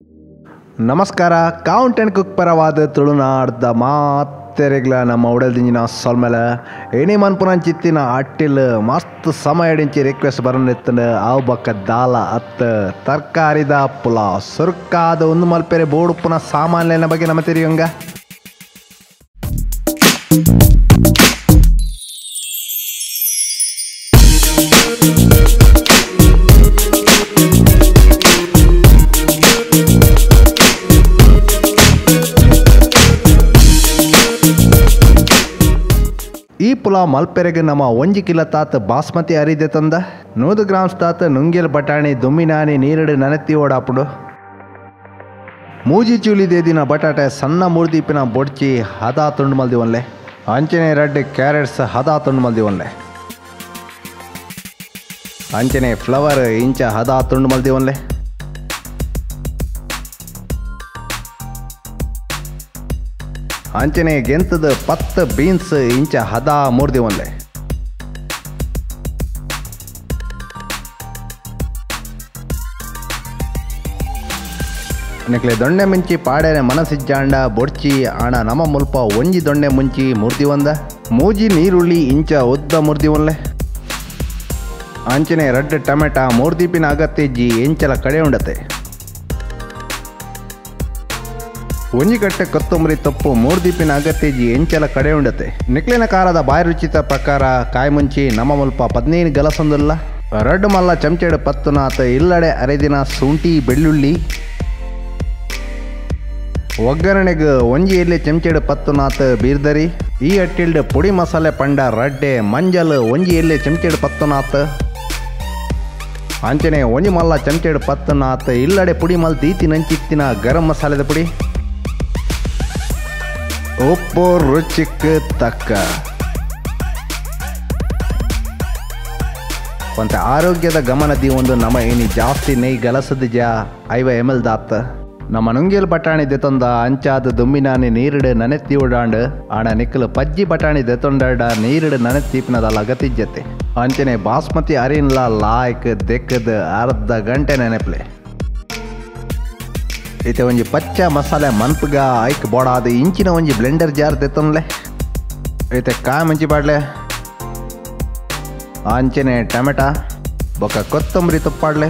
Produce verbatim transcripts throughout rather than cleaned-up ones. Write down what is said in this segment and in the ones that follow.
ನಮಸ್ಕಾರ count and cook ಪರವಾದ ತುಳುನಾಡ್ದ ಮಾತೆರೆಗ್ಲ ನಮ್ಮ ಉಡಲ್ದಿಂಜಿನ ಸೊಲ್ಮೆಲ ಏನೇ ಮನ್ಪುನ ಚಿತ್ತಿನ ಅಟ್ಟಿಲ್ ಮಸ್ತ್ ಸಮಯ ಎಡಿಂಚಿ ರಿಕ್ವೆಸ್ಟ್ ಬರೋನಿತ್ತಂಡು ಅವು ಬಕ್ಕ ದಾಲ ಅತ್ತ ತರಕಾರಿದ ಪುಲಾವ್ ಸುರ್ಕಾದ ಒಂದು ಮಲ್ಪೆರೆ ಬೋಡುಪ್ಪುನ ಸಾಮಾನ್ಯನ ಬಗ್ಗೆ ನಮ್ಮ ತಿರಿಯಂಗ ಈ ಪುಲಾವ್ ಮಲ್ಪೆರೆಗೆ ನಮ್ಮ ಒಂಜಿ ಕಿಲೋ ತಾತ ಬಾಸ್ಮತಿ ಅರಿದೆ ತಂದ ನೂರು ಗ್ರಾಮ್ಸ್ ತಾತ ನುಂಗಿಲ್ ಬಟಾಣಿ ದುಮ್ಮಿನಾನಿ ನೀರಡು ನನೆತ್ತಿ ಓಡಾಪುಡು ಮೂಜಿ ಚೂಲಿದೆ ದಿನ ಬಟಾಟೆ ಸಣ್ಣ ಮೂರ್ದೀಪಿನ ಬೊಡ್ಚಿ ಹದ ತುಂಡು ಮಲ್ದಿ ಒನ್ಲೆ ಅಂಚನೆ ರೆಡ್ ಕ್ಯಾರೆಟ್ಸ್ ಹದ ತುಂಡು ಮಲ್ದಿ ಒನ್ಲೆ ಅಂಚನೆ ಫ್ಲವರ್ ಇಂಚ ಹದ ತುಂಡು ಮಲ್ದಿ ಒನ್ಲೆ ಅಂಚನೆ ಗೆಂತದ ಪತ್ತು ಬೀನ್ಸ್ ಇಂಚ ಹದ ಮೂರ್ದಿ ಒನ್ಲೆ ನೆಕ್ಲೆ ದೊಣ್ಣೆ ಮುಂಚಿ ಪಾಡೇನೆ ಮನಸ್ಸಿಜ್ಜಾಂಡ ಬೊಡ್ಚಿ ಆಣ ನಮ ಮುಲ್ಪ ಒಂಜಿ ದೊಣ್ಣೆ ಮುಂಚಿ ಮೂರ್ದಿ ಒಂದ ಮೂಜಿ ನೀರುಳ್ಳಿ ಇಂಚ ಉದ್ದ ಮೂರ್ದಿ ಒನ್ಲೆ ಅಂಚನೆ ರೆಡ್ ಟೊಮೆಟೊ ಮೂರ್ದೀಪಿನ ಅಗತ್ಯ ಇಜ್ಜಿ ಎಂಚಲ ಕಡೆ ಉಂಡತೆ ಒಂಜಿ ಕಟ್ಟೆ ಕೊತ್ತಂಬರಿ ತಪ್ಪು ಮೂರು ದೀಪಿನ ಅಗತ್ಯ ಇಜ್ಜಿ ಎಂಚಲ ಕಡೆ ಉಂಡತೆ ನಿಕ್ಲಿನ ಕಾರದ ಬಾಯಿ ರುಚಿತ ಪ್ರಕಾರ ಕಾಯಿ ಮುಂಚಿ ನಮ್ಮ ಮುಲ್ಪ ಪದ್ನೈದು ಗಲಸೊಂದುಲ್ಲ ರೆಡ್ ಮಲ್ಲ ಚಮಚೆಡು ಪತ್ತು ನಾತ ಇಲ್ಲಡೆ ಅರೆದಿನ ಶುಂಠಿ ಬೆಳ್ಳುಳ್ಳಿ ಒಗ್ಗರಣೆಗೆ ಒಂಜಿ ಎಲ್ಲಿ ಚಮಚೆಡು ಪತ್ತು ನಾತ ಬೀರ್ದರಿ ಈ ಅಟ್ಟಿಲ್ಡ್ ಪುಡಿ ಮಸಾಲೆ ಪಂಡ ರಡ್ಡೆ ಮಂಜಲ್ ಒಂಜಿ ಎಲ್ಲಿ ಚಮಚೆಡು ಪತ್ತು ನಾತ ಅಂಚನೆ ಒಂಜಿ ಮಲ್ಲ ಚಮಚೆಡು ಪತ್ತು ನಾತ ಇಲ್ಲಡೆ ಪುಡಿ ಮಲ್ ತೀತಿ ನಂಚಿತ್ತಿನ ಗರಂ ಮಸಾಲೆದ ಪುಡಿ ಉಪ್ಪು ರುಚಿಗೆ ತಕ್ಕ ಒಂತ ಆರೋಗ್ಯದ ಗಮನದಿ ಒಂದು ನಮ್ಮ ಏನಿ ಜಾಸ್ತಿ ನೈ ಗಲಸದ ಜಾ ಐವ ಎಮ್ ಎಲ್ ದಾತ ನಮ್ಮ ನುಂಗಿಲ್ ಬಟಾಣಿ ದೆತೊಂದ ಅಂಚಾದ ದುಮ್ಮಿನಾನಿ ನೀರಿಡು ನನೆತ್ತಿ ಉಡಾಂಡ್ ಆಣ ನಿಕ್ಕಲು ಪಜ್ಜಿ ಬಟಾಣಿ ದೆತೊಂಡ ನೀರಿಡು ನನೆತ್ತೀಪಿನದಲ್ಲ ಅಗತಿಜ್ಜತೆ ಅಂಚನೆ ಬಾಸ್ಮತಿ ಅರಿನ್ಲ ಲಾಯ್ಕ್ ದೆಕ್ಕದ ಅರ್ಧ ಗಂಟೆ ನೆನೆಪ್ಲೆ ಇತ್ತೆ ಒಂಜಿ ಪಚ್ಚ ಮಸಾಲೆ ಮನ್ಪುಗ ಐಕ್ ಬೋಡಾದ ಇಂಚಿನ ಒಂಜಿ ಬ್ಲೆಂಡರ್ ಜಾರ್ ದೆತ್ತೊನ್ಲೆ ಇತ್ತೆ ಕಾಯಿ ಮುಂಚಿ ಪಾಡ್ಲೆ ಅಂಚನೆ ಟೊಮೆಟೊ ಬೊಕ್ಕ ಕೊತ್ತಂಬರಿ ತುಪ್ಪಾಡ್ಲೆ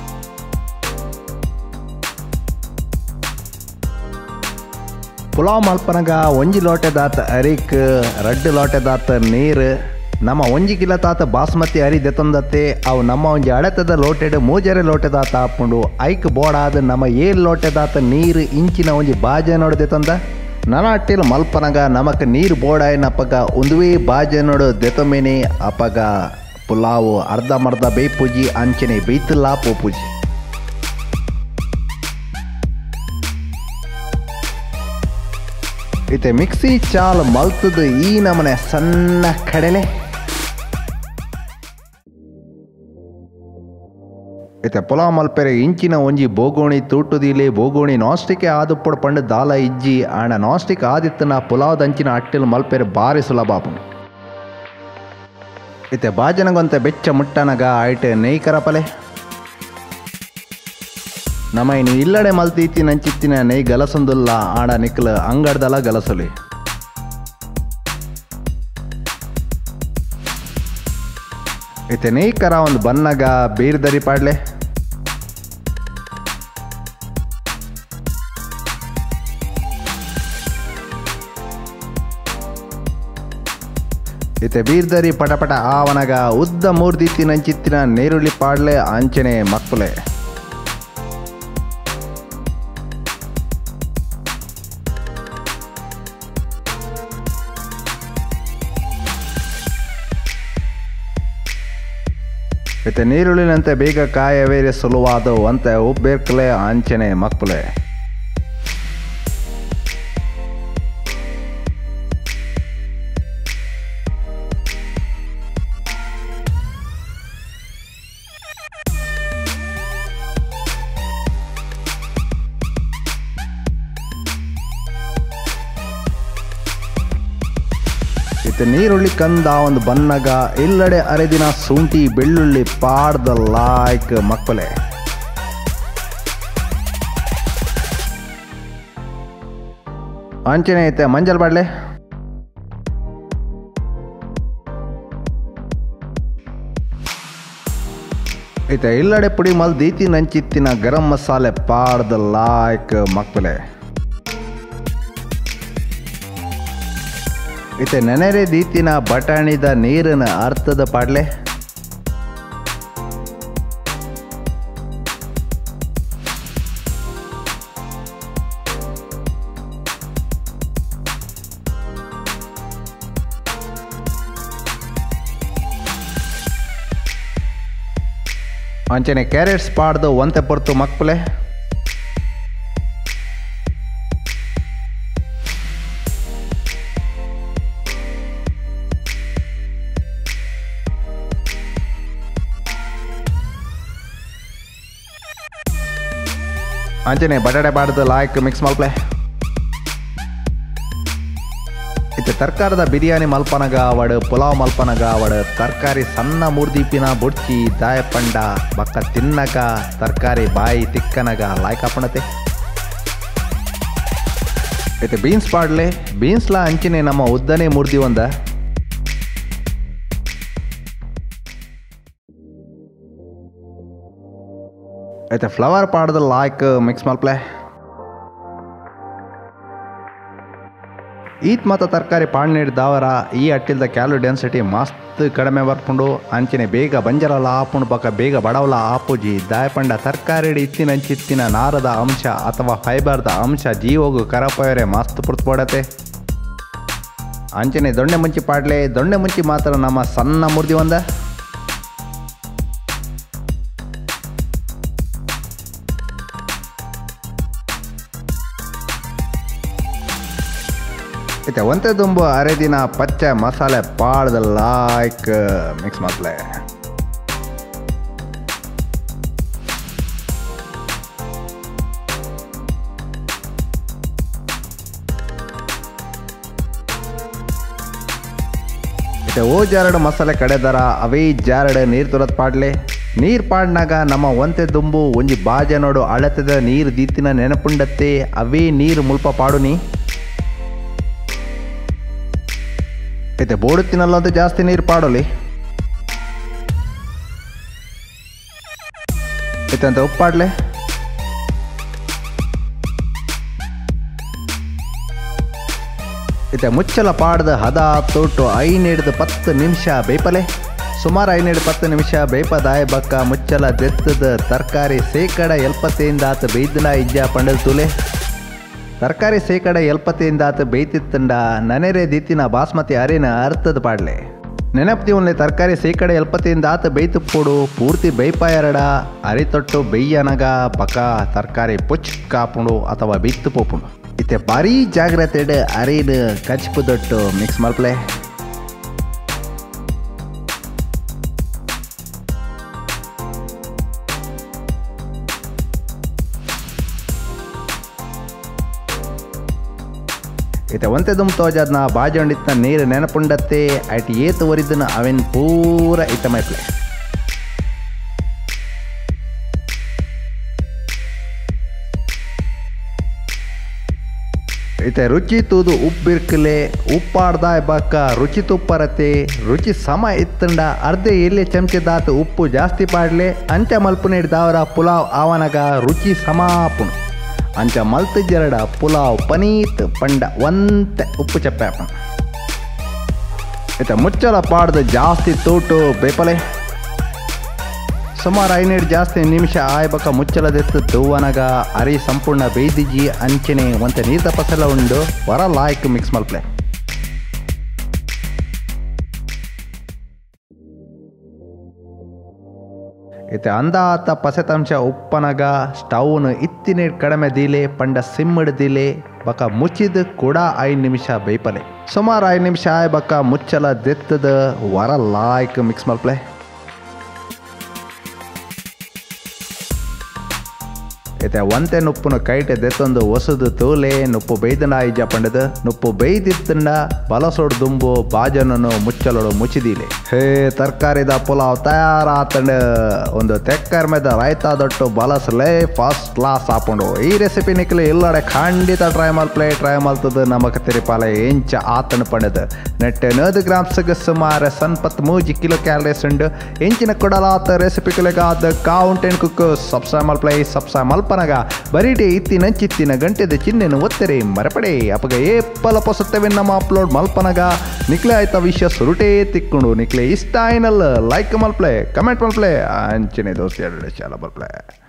ಪುಲಾವ್ ಮಲ್ಪನಗ ಒಂಜಿ ಲೋಟೆದಾತ ಅರಿಕ್ ರಡ್ಡು ಲೋಟೆದಾತ ನೀರು ನಮ್ಮ ಒಂಜಿ ಕಿಲೋ ತಾತ ಬಾಸ್ಮತಿ ಅರಿ ದೆತೊಂದತ್ತೆ ಅವು ನಮ್ಮ ಒಂಜಿ ಅಳತದ ಲೋಟೆಡ್ ಮೂಜರೆ ಲೋಟೆದಾತ ಹಾಕೊಂಡು ಐಕ್ ಬೋಡಾದ ನಮ್ಮ ಏಳು ಲೋಟೆದಾತ ನೀರು ಇಂಚಿನ ಒಂಜಿ ಬಾಜೆ ನೋಡು ದೆತೊಂದ ನನ್ನ ಅಟ್ಟಿಲ್ ಮಲ್ಪನಗ ನಮಕ್ ನೀರು ಬೋಡಾಯಿನ ಅಪ್ಪಗ ಒಂದುವೇ ಬಾಜೆ ನೋಡು ದೆತೊಮೇನೆ ಅಪ್ಪಗ ಪುಲಾವು ಅರ್ಧ ಮರ್ಧ ಬೇಯ್ಪೂಜಿ ಅಂಚನೆ ಬೇಯ್ತಿಲ್ಲ ಪೂಪೂಜಿ ಇತ್ತೆ ಮಿಕ್ಸಿ ಚಾಲ್ ಮಲ್ತದ ಈ ನಮನೆ ಸಣ್ಣ ಕಡಲೆ ಇತ್ತೆ ಪುಲಾವ್ ಮಲ್ಪೆರೆ ಇಂಚಿನ ಒಂಜಿ ಬೋಗೋಣಿ ತೂಟುದಿಲೆ ಬೋಗೋಣಿ ನಾಸ್ಟಿಕ್ ಆದುಪ್ಪಡು ಪಂಡು ದಾಲ ಇಜ್ಜಿ ಆಣ ನಾಸ್ಟಿಕ್ ಆದಿತ್ತನ ಪುಲಾವ್ ದಂಚಿನ ಅಟ್ಟಿಲ್ ಮಲ್ಪೆರೆ ಬಾರಿ ಸುಲಭ ಇತ್ತೆ ಬಾಜನಗೊಂತ ಬೆಚ್ಚ ಮುಟ್ಟನಗ ಆಯ್ಟ್ ನೆಯ್ ಕರಪಲೆ ನಮ್ಮ ಇನ್ನು ಇಲ್ಲಡೆ ಮಲ್ತೀತಿ ನಂಚಿತ್ತಿನ ನೈ ಗಲಸೊಂದುಲ್ಲ ಆಡ ನಿಕ್ಲ ಅಂಗಡ್ದಲ ಗಲಸಲಿ ಇತ್ತೆ ನೈ ಕರ ಒಂದು ಬನ್ನಗ ಬೀರ್ದರಿ ಪಾಡ್ಲೆ ಇತ್ತೆ ಬೀರ್ದರಿ ಪಟಪಟ ಆವನಗ ಉದ್ದ ಮೂರ್ದೀತಿ ನಂಚಿತ್ತಿನ ನೀರುಳ್ಳಿ ಪಾಡ್ಲೆ ಅಂಚನೆ ಮಕ್ಕಳೆ ಇತ್ತೆ ನೀರುಳ್ಳಿನಂತೆ ಬೇಗ ಕಾಯವೇರೆ ಸುಲುವಾದ ಅಂತೆ ಉಬ್ಬೇರ್ಕಲೆ ಅಂಚನೆ ಮಕ್ಕಳೆ ಇತ್ತೆ ನೀರುಳ್ಳಿ ಕಂದ ಒಂದು ಬನ್ನಗ ಇಲ್ಲಡೆ ಅರೆದಿನ ಶುಂಠಿ ಬೆಳ್ಳುಳ್ಳಿ ಪಾಡ್ದ ಲಾಯ್ಕ್ ಮಕ್ಕಳೆ ಅಂಚನೆ ಐತೆ ಮಂಜಲ್ ಬಾಡ್ಲೆ ಐತೆ ಇಲ್ಲಡೆ ಪುಡಿ ಮಲ್ ದೀತಿ ನಂಚಿತ್ತಿನ ಗರಂ ಮಸಾಲೆ ಪಾಡ್ದ ಲಾಯ್ಕ್ ಮಕ್ಕಳೆ ಐತೆ ನೆನೆರೆ ದೀತಿನ ಬಟಾಣಿದ ನೀರಿನ ಅರ್ಥದ ಪಾಡ್ಲೆ ಅಂಚನೆ ಕ್ಯಾರೆಟ್ಸ್ ಪಾಡ್ದು ಒಂತೆ ಪೊರ್ತು ಮಕ್ಕಳೆ ಅಂಚನೆ ಬಟಾಟೆ ಪಾಡ್ದು ಲಾಯ್ಕ್ ಮಿಕ್ಸ್ ಮಲ್ಪಲೆ ಇತ್ತೆ ತರ್ಕಾರದ ಬಿರಿಯಾನಿ ಮಲ್ಪನಗ ಅವಡ್ ಪುಲಾವ್ ಮಲ್ಪನಗ ಅವಡ್ ತರಕಾರಿ ಸಣ್ಣ ಮೂರ್ದೀಪಿನ ಬುಡ್ಚಿ ದಾಯಪಂಡ ಬಕ್ಕ ತಿನ್ನಗ ತರಕಾರಿ ಬಾಯಿ ತಿಕ್ಕನಗ ಲಾಯ್ಕ್ ಹಾಪಣತೆ ಇತ್ತೆ ಬೀನ್ಸ್ ಪಾಡ್ಲೆ ಬೀನ್ಸ್ಲ ಅಂಚಿನೆ ನಮ್ಮ ಉದ್ದನೆ ಮೂರ್ದಿ ಒಂದ ಐತೆ ಫ್ಲವರ್ ಪಾಡ್ದ ಲಾಯ್ಕ್ ಮಿಕ್ಸ್ ಮಲ್ಪಲೆ ಈತ್ ಮತ್ತು ತರಕಾರಿ ಪಾಡ್ನೇಡ್ ದಾವರ ಈ ಅಟ್ಟಿಲ್ದ ಕ್ಯಾಲೋ ಡೆನ್ಸಿಟಿ ಮಸ್ತ್ ಕಡಿಮೆ ಬರ್ಕೊಂಡು ಅಂಚಿನ ಬೇಗ ಬಂಜರಲ್ಲ ಆಪುಣ್ ಪಕ್ಕ ಬೇಗ ಬಡವಲ ಆಪುಜಿ ದಾಯಪಂಡ ತರಕಾರಿ ಇತ್ತಿನ ಅಂಚಿತ್ತಿನ ನಾರದ ಅಂಶ ಅಥವಾ ಫೈಬರ್ದ ಅಂಶ ಜೀವೋಗು ಕರಪಯರೆ ಮಸ್ತ್ ಪುಡ್ತ್ಪಡತೆ ಅಂಚನೆ ದೊಣ್ಣೆ ಮುಂಚಿ ಪಾಡ್ಲೆ ದೊಣ್ಣೆ ಮುಂಚಿ ಮಾತ್ರ ನಮ್ಮ ಸಣ್ಣ ಮುರ್ದಿ ಒಂದ ಐತೆ ಒಂತೆ ದುಂಬು ಅರೆ ದಿನ ಪಚ್ಚೆ ಮಸಾಲೆ ಪಾಡ್ದ ಲಾಯ್ಕ್ ಮಿಕ್ಸ್ ಮಸಾಲೆ ಐತೆ ಓ ಜಾರಡು ಮಸಾಲೆ ಕಡೆದರ ಅವೇ ಜಾರಡು ನೀರು ತುರತ್ ಪಾಡ್ಲೆ ನೀರು ಪಾಡ್ನಾಗ ನಮ್ಮ ಒಂತೆ ದುಂಬು ಒಂಜಿ ಬಾಜೆ ನೋಡು ಅಳತೆದ ನೀರು ದೀತಿನ ನೆನಪುಂಡತ್ತೆ ಅವೇ ನೀರು ಮುಲ್ಪ ಪಾಡುನಿ ಐತೆ ಬೋಡು ತಿನ್ನಲ್ಲಂತೂ ಜಾಸ್ತಿ ನೀರು ಪಾಡೋಲಿ ಐತೆ ಅಂತ ಉಪ್ಪು ಪಾಡ್ಲೆ ಐತೆ ಮುಚ್ಚಲ ಪಾಡ್ದ ಹದ ತೊಟ್ಟು ಐನಿಡ್ದು ಪತ್ತು ನಿಮಿಷ ಬೇಪಲೆ ಸುಮಾರು ಐನಿಡ್ದು ಪತ್ತು ನಿಮಿಷ ಬೇಪದಾಯ ಬಕ್ಕ ಮುಚ್ಚಲ ದೆತ್ತದ ತರಕಾರಿ ಸೇಕಡ ಎಲ್ಪತ್ತೆಯಿಂದ ಆತ ಬೈದನ ಇಜ್ಜ ಪಂಡಲ್ ತುಲೆ ತರಕಾರಿ ಸೇಕಡ ಎಲ್ಪತ್ತೆಯಿಂದ ಆತ ಬೇಯ್ತಿತ್ತಂಡ ನನೆರೆ ದಿತ್ತಿನ ಬಾಸ್ಮತಿ ಅರಿನ ಅರ್ಥದ ಪಾಡ್ಲೆ ನೆನಪ್ತಿ ಒನ್ಲೆ ತರಕಾರಿ ಸೇಕಡ ಎಲ್ಪತ್ತೆಯಿಂದ ಆತ ಬೇಯ್ತು ಪೋಡು ಪೂರ್ತಿ ಬೇಯ್ಪಾಯರಡ ಅರಿ ತೊಟ್ಟು ಬೆಯ್ಯನಗ ಬಕ ತರಕಾರಿ ಪುಚ್ ಕಾಪುಂಡು ಅಥವಾ ಬಿತ್ತು ಪೋಪುಂಡು ಇತ್ತೆ ಭಾರಿ ಜಾಗ್ರತೆ ಅರಿನ ಕಚ್ಪು ದೊಟ್ಟು ಮಿಕ್ಸ್ ಮಲ್ಪಲೆ ಇತ್ತೆ ಒಂತೆ ದುಮ್ ತೋಜಾದ್ನ ಬಾಜಿ ಹೊಂಡಿತ್ನ ನೀರು ನೆನಪುಂಡತ್ತೆ ಐಟ್ ಏತು ಒರಿದನ ಅವೆನ್ ಪೂರ ಇತ್ತ ಮೈಪ್ಲೆ ಇತ್ತೆ ರುಚಿ ತೂದು ಉಪ್ಪಿರ್ಕಲೆ ಉಪ್ಪಾಡ್ದ ಬಾಕ ರುಚಿ ತುಪ್ಪರತೆ ರುಚಿ ಸಮ ಇತ್ತಂಡ ಅರ್ಧ ಎಲ್ಲಿ ಚಮಚದಾತ ಉಪ್ಪು ಜಾಸ್ತಿ ಪಾಡ್ಲೆ ಅಂಚ ಮಲ್ಪುನ ಹಿಡ್ದಾವರ ಪುಲಾವ್ ಆವನಗ ರುಚಿ ಸಮಾಪುಣು ಅಂಚ ಮಲ್ತು ಜರಡ ಪುಲಾವ್ ಪನೀತ್ ಪಂಡ ಒಂತೆ ಉಪ್ಪು ಚಪ್ಪಾಪ ಇತ್ತ ಮುಚ್ಚಲ ಪಾಡ್ದು ಜಾಸ್ತಿ ತೋಟು ಬೇಪಲೆ ಸುಮಾರು ಐನೂರು ಜಾಸ್ತಿ ನಿಮಿಷ ಆಯ್ಬಕ ಮುಚ್ಚಲದೆತ್ತು ದೂವನಗ ಅರಿ ಸಂಪೂರ್ಣ ಬೇಯ್ದಿಜಿ ಅಂಚನೆ ಒಂತೆ ನೀರ್ದ ಪಸಲ ಉಂಡು ವರ ಲಾಯ್ಕ್ ಮಿಕ್ಸ್ ಮಲ್ಪಲೆ ಇತ್ತೆ ಅಂದಾತ ಪಸೆತಂಶ ಉಪ್ಪನಗ ಸ್ಟವ್ನು ಇತ್ತಿನ ಕಡಿಮೆ ದೀಲೆ ಪಂಡ ಸಿಮ್ಮಡ್ ದೀಲೆ ಬಕ ಮುಚ್ಚಿದ ಕೂಡ ಐದು ನಿಮಿಷ ಬೇಯ್ಪಲೆ ಸುಮಾರು ಐದು ನಿಮಿಷ ಆಯ್ ಬಕ ಮುಚ್ಚಲ ದೆತ್ತದ ವರ ಲಾಯ್ಕ್ ಮಿಕ್ಸ್ ಮಲ್ಪಲೆ ಇತ್ತೆ ಒಂತೆ ನುಪ್ಪುನ ಕೈಟೆ ದೆತ್ತೊಂದು ಹೊಸದು ತೋಲೆ ನುಪ್ಪು ಬೈದನ ಐಜ ಪಂಡದು ನುಪ್ಪು ಬೈದಿತ್ತಂಡ ಬಲಸೋಡು ದುಂಬು ಬಾಜನನು ಮುಚ್ಚಲೋಡು ಮುಚ್ಚಿದೀಲೆ ಹೇ ತರಕಾರಿದ ಪುಲಾವ್ ತಯಾರಾತಂಡ ಒಂದು ತೆಕ್ಕರ್ ಮೇದ ರೈತಾದೊಟ್ಟು ಬಲಸಲೇ ಫಸ್ಟ್ ಕ್ಲಾಸ್ ಹಾಕೊಂಡು ಈ ರೆಸಿಪಿ ನಿಕ್ಲಿ ಇಲ್ಲಡೆ ಖಂಡಿತ ಟ್ರೈ ಮಲ್ಪ್ಲೆ ಟ್ರೈ ಮಲ್ತದ ನಮಕ್ ತಿರಿಪಾಲೆ ಎಂಚ ಆತನ ಪಂಡದು ನೆಟ್ಟೆ ನೂರು ಗ್ರಾಮ್ಸ್ಗೆ ಸುಮಾರು ಸನ್ಪತ್ ಮೂಜಿ ಕಿಲೋ ಕ್ಯಾಲರೀಸ್ ಉಂಡು ಎಂಚಿನ ಕೊಡಲಾತ ರೆಸಿಪಿಗಳಿಗಾದ ಕೌಂಟ್ ಅಂಡ್ ಕುಕ್ ಸಬ್ಸ್ಕ್ರೈಬ್ ಮಲ್ಪ್ಲೆ ಸಬ್ಸ್ಕ್ರೈಬ್ ಮಲ್ಪನಗ ಬರೀಟೆ ಇತ್ತಿನ ಚಿತ್ತಿನ ಗಂಟೆದ ಚಿನ್ನೆನು ಒತ್ತರೆ ಮರಪಡೆ ಅಪಗ ಏಪ್ಪಲ ಪೊಸತ್ತವೆ ನಮ್ಮ ಅಪ್ಲೋಡ್ ಮಲ್ಪನಗ ನಿಕ್ಲೆ ಆಯ್ತ ವಿಷಯ ಸುರುಟೇ ತಿಕ್ಕೊಂಡು ನಿಕ್ಲೆ ಇಷ್ಟ ಏನಲ್ಲ ಲೈಕ್ ಮಲ್ಪ್ಲೆ ಕಮೆಂಟ್ ಮಲ್ಪ್ಲೆ ಅಂಚನೆ ದೋಸ್ತಿ ಎರಡು ಶಾಲ ಮಲ್ಪ್ಲೆ